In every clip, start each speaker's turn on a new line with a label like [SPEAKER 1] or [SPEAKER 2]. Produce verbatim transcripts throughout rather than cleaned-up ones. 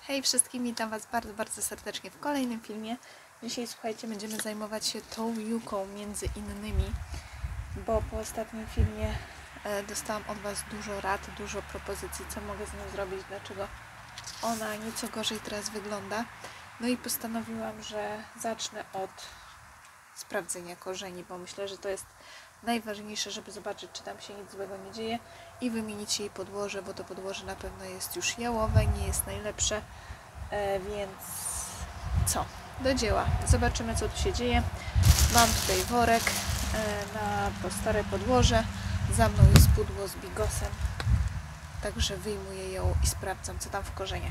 [SPEAKER 1] Hej wszystkim, witam Was bardzo, bardzo serdecznie w kolejnym filmie. Dzisiaj, słuchajcie, będziemy zajmować się tą juką między innymi, bo po ostatnim filmie e, dostałam od Was dużo rad, dużo propozycji, co mogę z nią zrobić, dlaczego ona nieco gorzej teraz wygląda. No i postanowiłam, że zacznę od sprawdzenia korzeni, bo myślę, że to jest najważniejsze, żeby zobaczyć, czy tam się nic złego nie dzieje i wymienić jej podłoże, bo to podłoże na pewno jest już jałowe, nie jest najlepsze, e, więc co? Do dzieła. Zobaczymy, co tu się dzieje. Mam tutaj worek e, na to stare podłoże. Za mną jest pudło z bigosem, także wyjmuję ją i sprawdzam, co tam w korzeniach.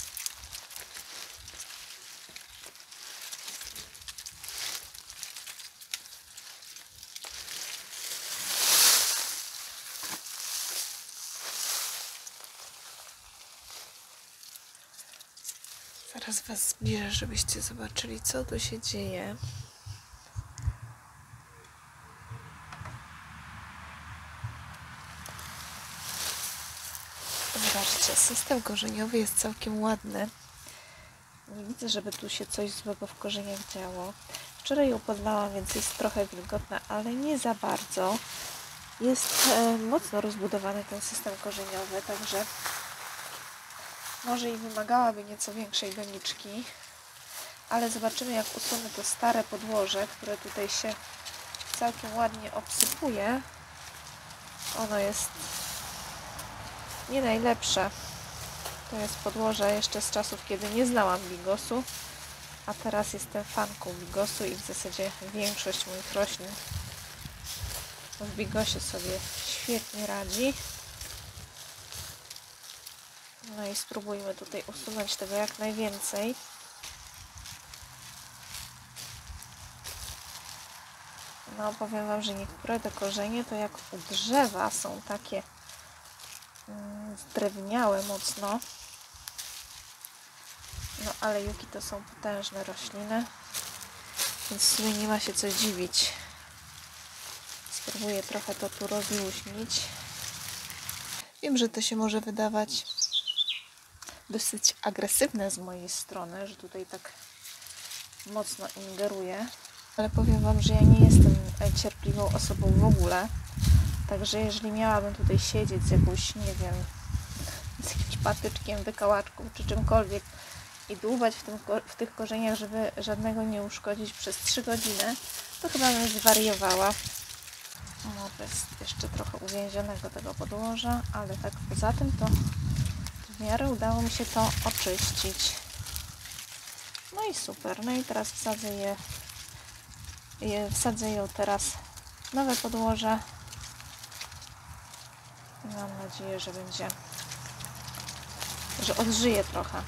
[SPEAKER 1] Zaraz Was zbliżę, żebyście zobaczyli, co tu się dzieje. Zobaczcie, system korzeniowy jest całkiem ładny. Nie widzę, żeby tu się coś złego w korzeniach działo. Wczoraj ją podlałam, więc jest trochę wilgotna, ale nie za bardzo. Jest e, mocno rozbudowany ten system korzeniowy, także może i wymagałaby nieco większej doniczki, ale zobaczymy, jak usunę to stare podłoże, które tutaj się całkiem ładnie obsypuje. Ono jest nie najlepsze. To jest podłoże jeszcze z czasów, kiedy nie znałam bigosu, a teraz jestem fanką bigosu i w zasadzie większość moich roślin w bigosie sobie świetnie radzi. No i spróbujmy tutaj usunąć tego jak najwięcej. No, powiem Wam, że niektóre te korzenie to jak u drzewa są takie mm, zdrewniałe mocno. No, ale juki to są potężne rośliny, więc w sumie nie ma się co dziwić. Spróbuję trochę to tu rozluźnić. Wiem, że to się może wydawać dosyć agresywne z mojej strony, że tutaj tak mocno ingeruję, ale powiem Wam, że ja nie jestem cierpliwą osobą w ogóle, także jeżeli miałabym tutaj siedzieć z jakąś, nie wiem, z jakimś patyczkiem, wykałaczką czy czymkolwiek i dłubać w, tym, w tych korzeniach, żeby żadnego nie uszkodzić przez trzy godziny, to chyba bym zwariowała. No, to jest jeszcze trochę uwięzionego tego podłoża, ale tak poza tym to w miarę udało mi się to oczyścić. No i super. No i teraz wsadzę je, je wsadzę ją teraz w nowe podłoże. I mam nadzieję, że będzie, że odżyje trochę.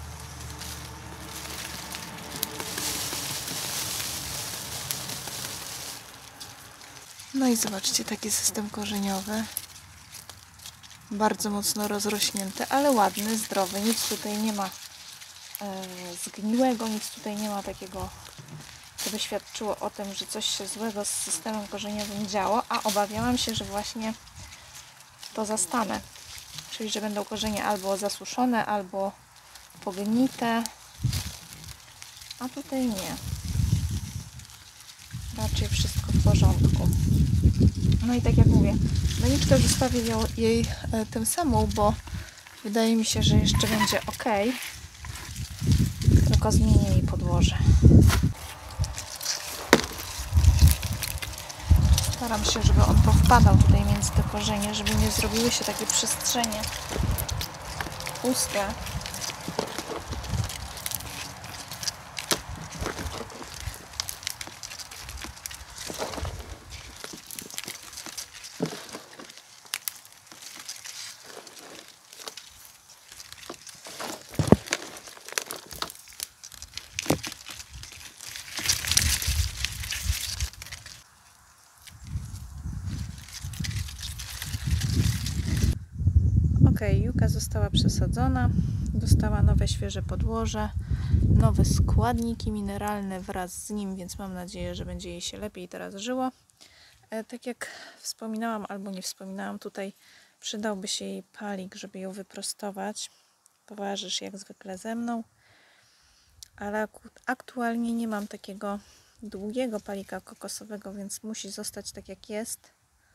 [SPEAKER 1] No i zobaczcie, taki system korzeniowy. Bardzo mocno rozrośnięty, ale ładny, zdrowy. Nic tutaj nie ma e, zgniłego, nic tutaj nie ma takiego, co by świadczyło o tym, że coś się złego z systemem korzeniowym działo, a obawiałam się, że właśnie to zastanę. Czyli, że będą korzenie albo zasuszone, albo pognite, a tutaj nie. Raczej wszystko w porządku. No i tak jak mówię, doniczkę zostawię jej e, tym samą, bo wydaje mi się, że jeszcze będzie ok. Tylko zmienię jej podłoże. Staram się, żeby on powpadał tutaj między te korzenie, żeby nie zrobiły się takie przestrzenie puste. Ok, juka została przesadzona, dostała nowe świeże podłoże, nowe składniki mineralne wraz z nim, więc mam nadzieję, że będzie jej się lepiej teraz żyło. E, tak jak wspominałam albo nie wspominałam, tutaj przydałby się jej palik, żeby ją wyprostować. towarzysz jak zwykle ze mną, ale aktualnie nie mam takiego długiego palika kokosowego, więc musi zostać tak jak jest.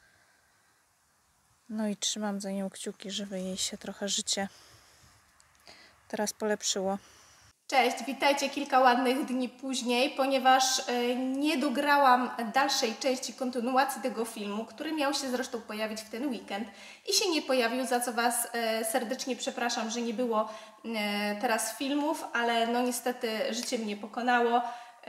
[SPEAKER 1] No i trzymam za nią kciuki, żeby jej się trochę życie teraz polepszyło. Cześć, witajcie kilka ładnych dni później, ponieważ nie dograłam dalszej części kontynuacji tego filmu, który miał się zresztą pojawić w ten weekend i się nie pojawił, za co Was serdecznie przepraszam, że nie było teraz filmów, ale no niestety życie mnie pokonało,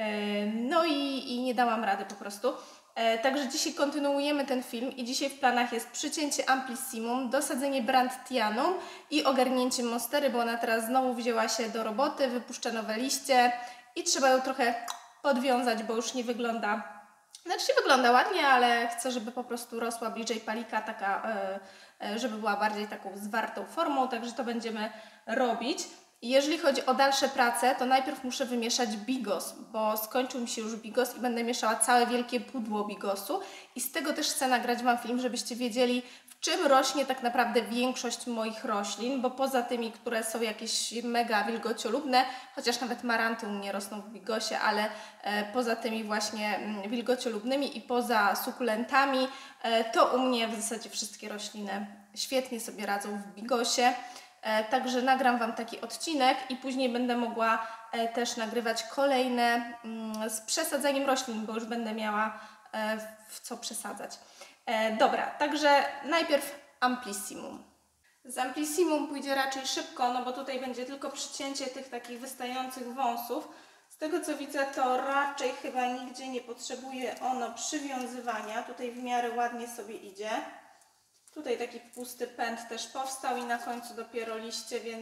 [SPEAKER 1] no i, i nie dałam rady po prostu. Także dzisiaj kontynuujemy ten film i dzisiaj w planach jest przycięcie Amplissimum, dosadzenie Brandtianum i ogarnięcie Monstery, bo ona teraz znowu wzięła się do roboty, wypuszcza nowe liście i trzeba ją trochę podwiązać, bo już nie wygląda, znaczy wygląda ładnie, ale chcę, żeby po prostu rosła bliżej palika, taka, żeby była bardziej taką zwartą formą, także to będziemy robić. Jeżeli chodzi o dalsze prace, to najpierw muszę wymieszać bigos, bo skończył mi się już bigos i będę mieszała całe wielkie pudło bigosu i z tego też chcę nagrać Wam film, żebyście wiedzieli, w czym rośnie tak naprawdę większość moich roślin, bo poza tymi, które są jakieś mega wilgociolubne, chociaż nawet maranty u mnie rosną w bigosie, ale e, poza tymi właśnie wilgociolubnymi i poza sukulentami, e, to u mnie w zasadzie wszystkie rośliny świetnie sobie radzą w bigosie. E, także nagram Wam taki odcinek i później będę mogła e, też nagrywać kolejne mm, z przesadzaniem roślin, bo już będę miała e, w co przesadzać. E, dobra, także najpierw Amplissimum. Z Amplissimum pójdzie raczej szybko, no bo tutaj będzie tylko przycięcie tych takich wystających wąsów. Z tego co widzę, to raczej chyba nigdzie nie potrzebuje ono przywiązywania. Tutaj w miarę ładnie sobie idzie. Tutaj taki pusty pęd też powstał i na końcu dopiero liście, więc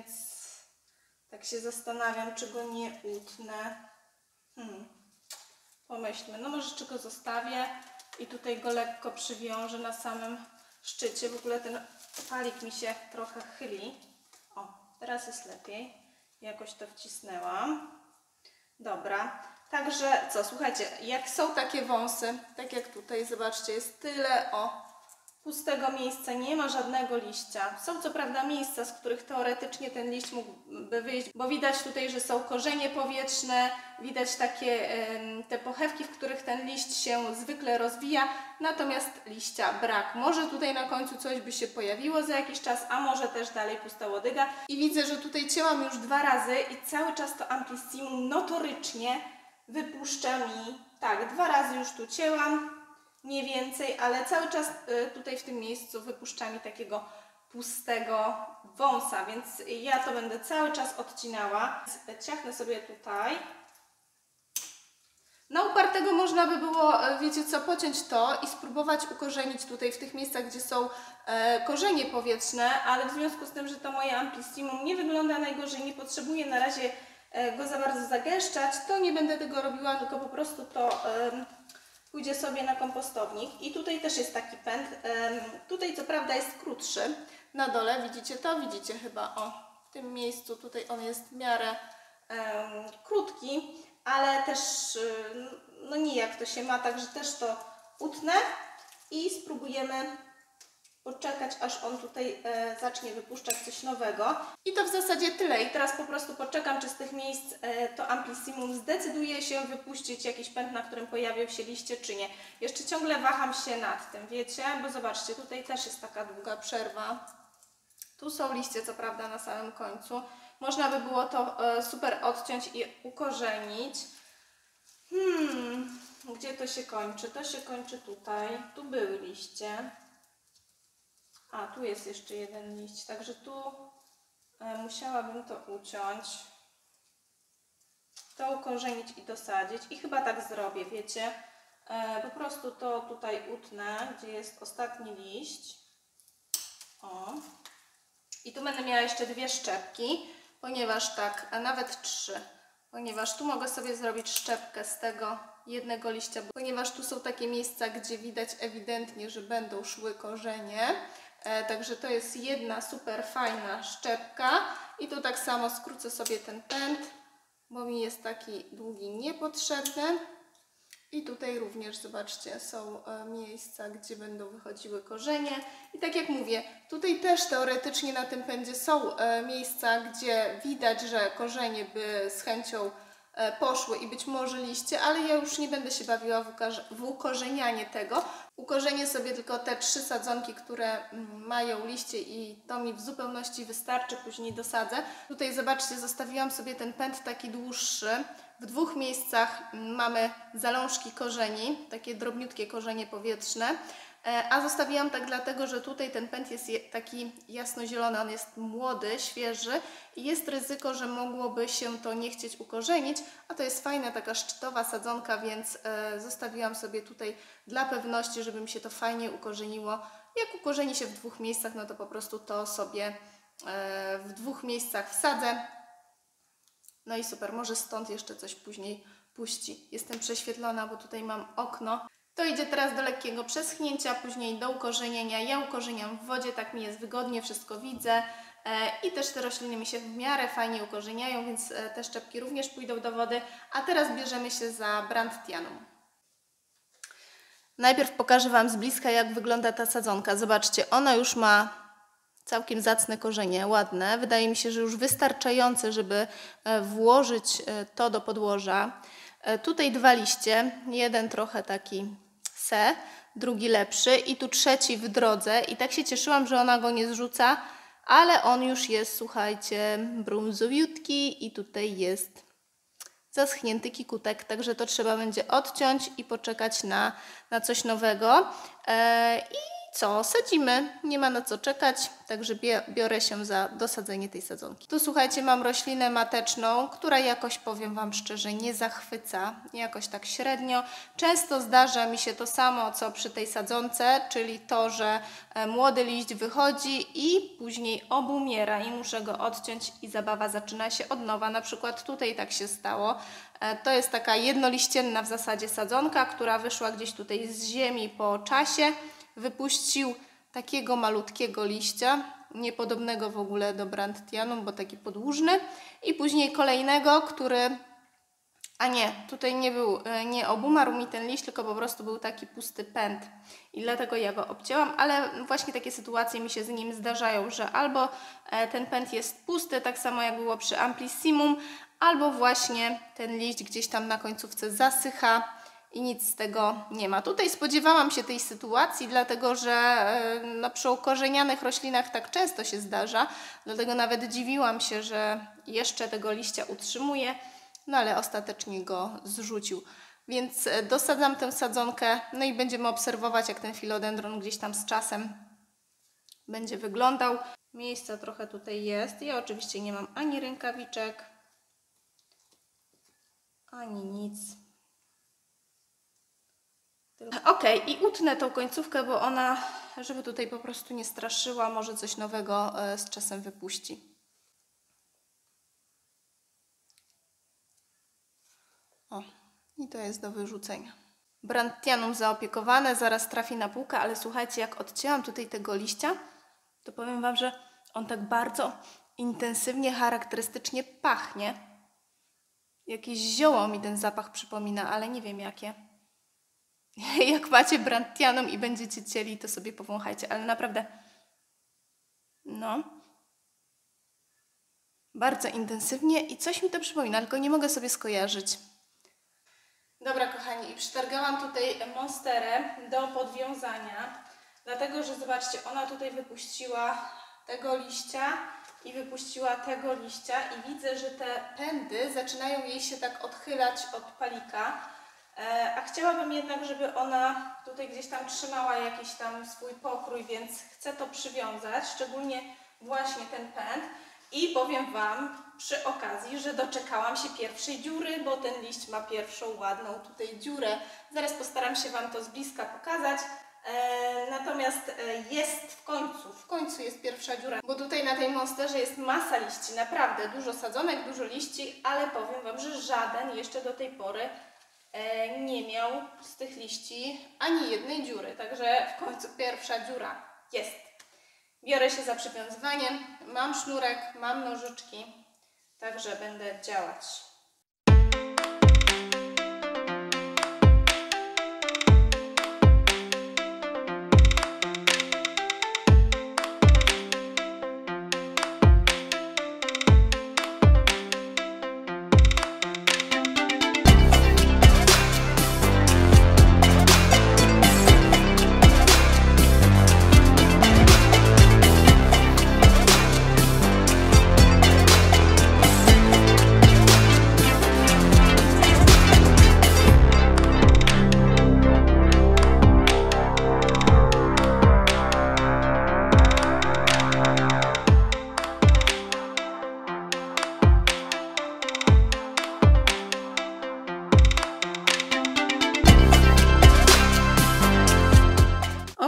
[SPEAKER 1] tak się zastanawiam, czy go nie utnę. Hmm. Pomyślmy, no może czy go zostawię i tutaj go lekko przywiążę na samym szczycie. W ogóle ten palik mi się trochę chyli. O, teraz jest lepiej. Jakoś to wcisnęłam. Dobra. Także co, słuchajcie, jak są takie wąsy, tak jak tutaj, zobaczcie, jest tyle, o, pustego miejsca, nie ma żadnego liścia. Są co prawda miejsca, z których teoretycznie ten liść mógłby wyjść, bo widać tutaj, że są korzenie powietrzne, widać takie te pochewki, w których ten liść się zwykle rozwija, natomiast liścia brak. Może tutaj na końcu coś by się pojawiło za jakiś czas, a może też dalej pusta łodyga. I widzę, że tutaj cięłam już dwa razy i cały czas to Amplissimum notorycznie wypuszcza mi, tak, dwa razy już tu cięłam, nie więcej, ale cały czas tutaj w tym miejscu wypuszcza mi takiego pustego wąsa, więc ja to będę cały czas odcinała. Ciachnę sobie tutaj. Na upartego można by było, wiecie co, pociąć to i spróbować ukorzenić tutaj w tych miejscach, gdzie są e, korzenie powietrzne, ale w związku z tym, że to moje Amplissimum nie wygląda najgorzej, nie potrzebuję na razie e, go za bardzo zagęszczać, to nie będę tego robiła, tylko po prostu to e, pójdzie sobie na kompostownik. I tutaj też jest taki pęd. Tutaj co prawda jest krótszy. Na dole widzicie to? Widzicie chyba, o, w tym miejscu tutaj on jest w miarę um, krótki, ale też no nijak to się ma, także też to utnę i spróbujemy poczekać, aż on tutaj e, zacznie wypuszczać coś nowego. I to w zasadzie tyle. I teraz po prostu poczekam, czy z tych miejsc e, to Amplissimum zdecyduje się wypuścić jakiś pęd, na którym pojawią się liście, czy nie. Jeszcze ciągle waham się nad tym, wiecie? Bo zobaczcie, tutaj też jest taka długa przerwa. Tu są liście, co prawda, na samym końcu. Można by było to e, super odciąć i ukorzenić. Hmm, gdzie to się kończy? To się kończy tutaj. Tu były liście. A, tu jest jeszcze jeden liść, także tu e, musiałabym to uciąć, to ukorzenić i dosadzić i chyba tak zrobię, wiecie, e, po prostu to tutaj utnę, gdzie jest ostatni liść, o, i tu będę miała jeszcze dwie szczepki, ponieważ tak, a nawet trzy, ponieważ tu mogę sobie zrobić szczepkę z tego jednego liścia, ponieważ tu są takie miejsca, gdzie widać ewidentnie, że będą szły korzenie. E, także to jest jedna super fajna szczepka i tu tak samo skrócę sobie ten pęd, bo mi jest taki długi niepotrzebny I tutaj również, zobaczcie, są miejsca, gdzie będą wychodziły korzenie. I tak jak mówię, tutaj też teoretycznie na tym pędzie są miejsca, gdzie widać, że korzenie by z chęcią poszły i być może liście, ale ja już nie będę się bawiła w ukorzenianie tego. Ukorzenię sobie tylko te trzy sadzonki, które mają liście i to mi w zupełności wystarczy, później dosadzę. Tutaj zobaczcie, zostawiłam sobie ten pęd taki dłuższy. W dwóch miejscach mamy zalążki korzeni, takie drobniutkie korzenie powietrzne, a zostawiłam tak dlatego, że tutaj ten pęd jest taki jasnozielony, on jest młody, świeży i jest ryzyko, że mogłoby się to nie chcieć ukorzenić, a to jest fajna taka szczytowa sadzonka, więc zostawiłam sobie tutaj dla pewności, żeby mi się to fajnie ukorzeniło. Jak ukorzeni się w dwóch miejscach, no to po prostu to sobie w dwóch miejscach wsadzę. No i super, może stąd jeszcze coś później puści. Jestem prześwietlona, bo tutaj mam okno. To idzie teraz do lekkiego przeschnięcia, później do ukorzenienia. Ja ukorzeniam w wodzie, tak mi jest wygodnie, wszystko widzę. I też te rośliny mi się w miarę fajnie ukorzeniają, więc te szczepki również pójdą do wody. A teraz bierzemy się za Brandtianum. Najpierw pokażę Wam z bliska, jak wygląda ta sadzonka. Zobaczcie, ona już ma całkiem zacne korzenie, ładne. Wydaje mi się, że już wystarczające, żeby włożyć to do podłoża. Tutaj dwa liście, jeden trochę taki se, drugi lepszy i tu trzeci w drodze. I tak się cieszyłam, że ona go nie zrzuca, ale on już jest, słuchajcie, brązowiutki i tutaj jest zaschnięty kikutek, także to trzeba będzie odciąć i poczekać na, na coś nowego. Eee, I co? Sadzimy, nie ma na co czekać, także biorę się za dosadzenie tej sadzonki. Tu słuchajcie, mam roślinę mateczną, która jakoś, powiem Wam szczerze, nie zachwyca, jakoś tak średnio. Często zdarza mi się to samo, co przy tej sadzonce, czyli to, że młody liść wychodzi i później obumiera i muszę go odciąć i zabawa zaczyna się od nowa. Na przykład tutaj tak się stało. To jest taka jednoliścienna w zasadzie sadzonka, która wyszła gdzieś tutaj z ziemi po czasie. Wypuścił takiego malutkiego liścia, niepodobnego w ogóle do Brandtianum, bo taki podłużny. I później kolejnego, który... A nie, tutaj nie był, nie obumarł mi ten liść, tylko po prostu był taki pusty pęd. I dlatego ja go obcięłam, ale właśnie takie sytuacje mi się z nim zdarzają, że albo ten pęd jest pusty, tak samo jak było przy Amplissimum, albo właśnie ten liść gdzieś tam na końcówce zasycha i nic z tego nie ma. Tutaj spodziewałam się tej sytuacji, dlatego że no, przy ukorzenianych roślinach tak często się zdarza, dlatego nawet dziwiłam się, że jeszcze tego liścia utrzymuje, no ale ostatecznie go zrzucił. Więc dosadzam tę sadzonkę, no i będziemy obserwować, jak ten filodendron gdzieś tam z czasem będzie wyglądał. Miejsca trochę tutaj jest. Ja oczywiście nie mam ani rękawiczek, ani nic. Ok, i utnę tą końcówkę, bo ona, żeby tutaj po prostu nie straszyła, może coś nowego z czasem wypuści. O, i to jest do wyrzucenia. Brandtianum zaopiekowane, zaraz trafi na półkę, ale słuchajcie, jak odcięłam tutaj tego liścia, to powiem Wam, że on tak bardzo intensywnie, charakterystycznie pachnie. Jakieś zioło mi ten zapach przypomina, ale nie wiem jakie. Jak macie Brandtianum i będziecie cieli, to sobie powąchajcie, ale naprawdę, no, bardzo intensywnie i coś mi to przypomina, tylko nie mogę sobie skojarzyć. Dobra, kochani, i przytargałam tutaj monsterę do podwiązania, dlatego, że zobaczcie, ona tutaj wypuściła tego liścia i wypuściła tego liścia i widzę, że te pędy zaczynają jej się tak odchylać od palika. A chciałabym jednak, żeby ona tutaj gdzieś tam trzymała jakiś tam swój pokrój, więc chcę to przywiązać, szczególnie właśnie ten pęd. I powiem Wam przy okazji, że doczekałam się pierwszej dziury, bo ten liść ma pierwszą ładną tutaj dziurę. Zaraz postaram się Wam to z bliska pokazać. E, natomiast jest w końcu, w końcu jest pierwsza dziura, bo tutaj na tej monsterze jest masa liści, naprawdę dużo sadzonek, dużo liści, ale powiem Wam, że żaden jeszcze do tej pory nie miał z tych liści ani jednej dziury, także w końcu pierwsza dziura jest. Biorę się za przywiązywanie, mam sznurek, mam nożyczki, także będę działać.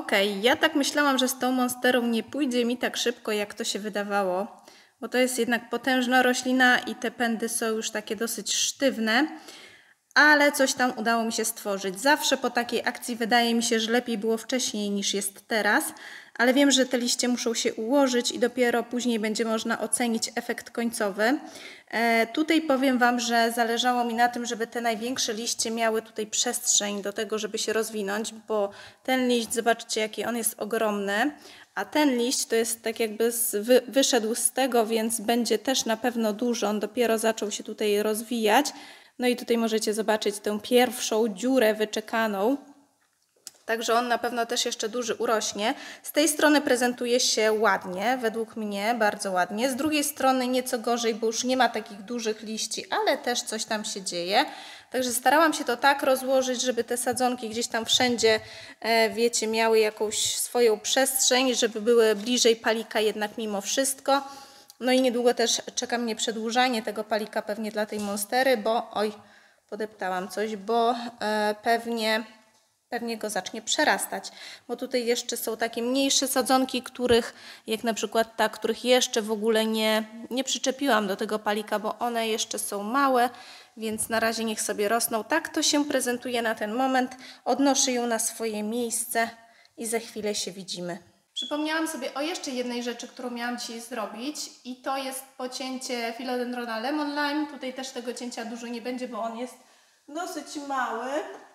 [SPEAKER 1] Ok, ja tak myślałam, że z tą monsterą nie pójdzie mi tak szybko, jak to się wydawało, bo to jest jednak potężna roślina i te pędy są już takie dosyć sztywne, ale coś tam udało mi się stworzyć. Zawsze po takiej akcji wydaje mi się, że lepiej było wcześniej niż jest teraz, ale wiem, że te liście muszą się ułożyć i dopiero później będzie można ocenić efekt końcowy. E, tutaj powiem Wam, że zależało mi na tym, żeby te największe liście miały tutaj przestrzeń do tego, żeby się rozwinąć, bo ten liść, zobaczcie, jaki on jest ogromny, a ten liść to jest tak jakby z, wy, wyszedł z tego, więc będzie też na pewno duży. On dopiero zaczął się tutaj rozwijać. No i tutaj możecie zobaczyć tę pierwszą dziurę wyczekaną. Także on na pewno też jeszcze duży urośnie. Z tej strony prezentuje się ładnie, według mnie bardzo ładnie. Z drugiej strony nieco gorzej, bo już nie ma takich dużych liści, ale też coś tam się dzieje. Także starałam się to tak rozłożyć, żeby te sadzonki gdzieś tam wszędzie, wiecie, miały jakąś swoją przestrzeń, żeby były bliżej palika jednak mimo wszystko. No i niedługo też czeka mnie przedłużanie tego palika pewnie dla tej monstery, bo oj, podeptałam coś, bo e, pewnie, pewnie go zacznie przerastać. Bo tutaj jeszcze są takie mniejsze sadzonki, których, jak na przykład ta, których jeszcze w ogóle nie, nie przyczepiłam do tego palika, bo one jeszcze są małe, więc na razie niech sobie rosną. Tak to się prezentuje na ten moment. Odnoszę ją na swoje miejsce i za chwilę się widzimy. Przypomniałam sobie o jeszcze jednej rzeczy, którą miałam dzisiaj zrobić i to jest pocięcie Philodendrona Lemon Lime. Tutaj też tego cięcia dużo nie będzie, bo on jest dosyć mały.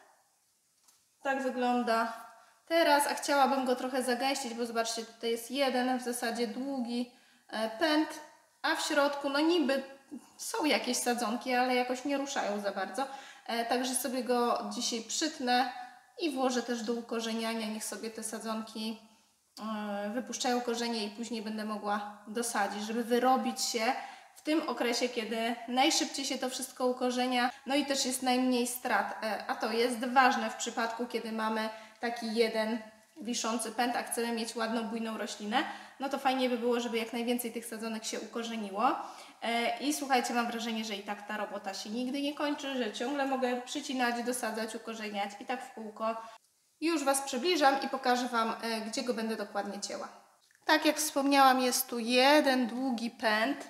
[SPEAKER 1] Tak wygląda teraz, a chciałabym go trochę zagęścić, bo zobaczcie, tutaj jest jeden w zasadzie długi pęd, a w środku no niby są jakieś sadzonki, ale jakoś nie ruszają za bardzo. Także sobie go dzisiaj przytnę i włożę też do ukorzeniania, niech sobie te sadzonki wypuszczają korzenie i później będę mogła dosadzić, żeby wyrobić się w tym okresie, kiedy najszybciej się to wszystko ukorzenia, no i też jest najmniej strat, a to jest ważne w przypadku, kiedy mamy taki jeden wiszący pęd, a chcemy mieć ładną, bujną roślinę, no to fajnie by było, żeby jak najwięcej tych sadzonek się ukorzeniło. I słuchajcie, mam wrażenie, że i tak ta robota się nigdy nie kończy, że ciągle mogę przycinać, dosadzać, ukorzeniać i tak w kółko. Już Was przybliżam i pokażę Wam, gdzie go będę dokładnie cięła. Tak jak wspomniałam, jest tu jeden długi pęd,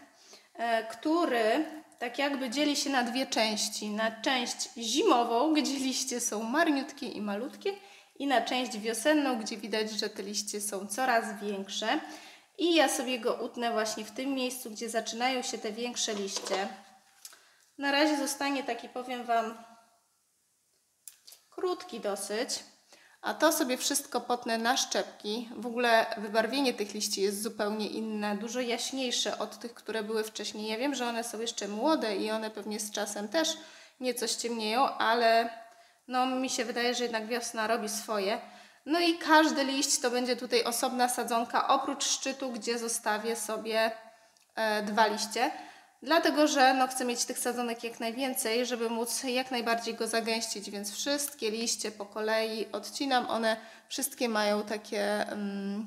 [SPEAKER 1] który tak jakby dzieli się na dwie części. Na część zimową, gdzie liście są marniutkie i malutkie, i na część wiosenną, gdzie widać, że te liście są coraz większe. I ja sobie go utnę właśnie w tym miejscu, gdzie zaczynają się te większe liście. Na razie zostanie taki, powiem Wam, krótki dosyć. A to sobie wszystko potnę na szczepki. W ogóle wybarwienie tych liści jest zupełnie inne, dużo jaśniejsze od tych, które były wcześniej. Ja wiem, że one są jeszcze młode i one pewnie z czasem też nieco ściemnieją, ale no, mi się wydaje, że jednak wiosna robi swoje. No i każdy liść to będzie tutaj osobna sadzonka, oprócz szczytu, gdzie zostawię sobie e, dwa liście. Dlatego, że no, chcę mieć tych sadzonek jak najwięcej, żeby móc jak najbardziej go zagęścić, więc wszystkie liście po kolei odcinam. One wszystkie mają takie um,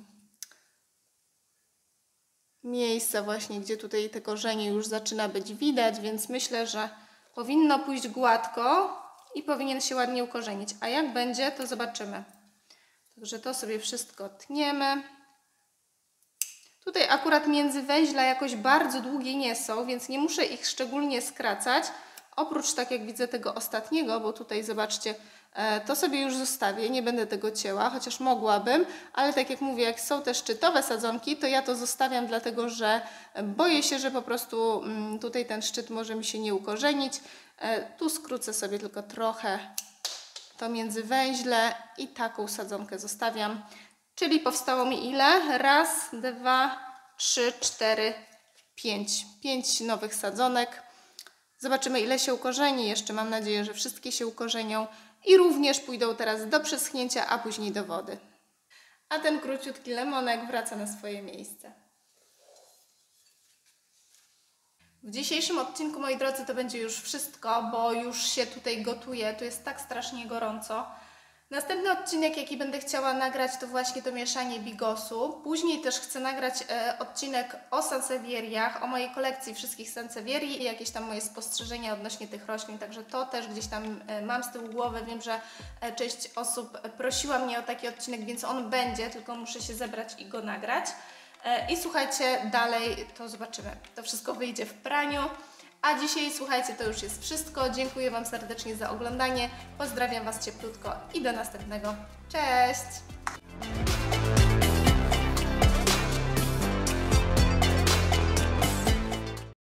[SPEAKER 1] miejsca właśnie, gdzie tutaj te korzenie już zaczyna być widać, więc myślę, że powinno pójść gładko i powinien się ładnie ukorzenić. A jak będzie, to zobaczymy. Także to sobie wszystko tniemy. Tutaj akurat międzywęźla jakoś bardzo długie nie są, więc nie muszę ich szczególnie skracać. Oprócz, tak jak widzę, tego ostatniego, bo tutaj zobaczcie, to sobie już zostawię, nie będę tego cięła, chociaż mogłabym, ale tak jak mówię, jak są te szczytowe sadzonki, to ja to zostawiam, dlatego że boję się, że po prostu tutaj ten szczyt może mi się nie ukorzenić. Tu skrócę sobie tylko trochę to międzywęźle i taką sadzonkę zostawiam. Czyli powstało mi ile? Raz, dwa, trzy, cztery, pięć. Pięć nowych sadzonek. Zobaczymy, ile się ukorzeni. Jeszcze mam nadzieję, że wszystkie się ukorzenią i również pójdą teraz do przeschnięcia, a później do wody. A ten króciutki lemonek wraca na swoje miejsce. W dzisiejszym odcinku, moi drodzy, to będzie już wszystko, bo już się tutaj gotuje. Tu jest tak strasznie gorąco. Następny odcinek, jaki będę chciała nagrać, to właśnie to mieszanie bigosu. Później też chcę nagrać e, odcinek o sansevieriach, o mojej kolekcji wszystkich sansevierii i jakieś tam moje spostrzeżenia odnośnie tych roślin, także to też gdzieś tam e, mam z tyłu głowy. Wiem, że e, część osób prosiła mnie o taki odcinek, więc on będzie, tylko muszę się zebrać i go nagrać. E, I słuchajcie, dalej to zobaczymy. To wszystko wyjdzie w praniu. A dzisiaj, słuchajcie, to już jest wszystko. Dziękuję Wam serdecznie za oglądanie. Pozdrawiam Was cieplutko i do następnego. Cześć!